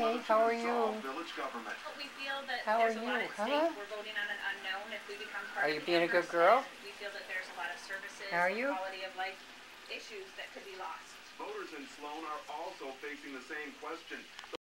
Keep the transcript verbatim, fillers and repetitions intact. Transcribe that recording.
Hey, how are you? We feel that How there's are a lot you, at huh? stake. We're voting on an unknown. If we become part Are of you being a good Amherst, girl? we feel that there's a lot of services How are and you? quality of life issues that could be lost. Voters in Sloan are also facing the same question.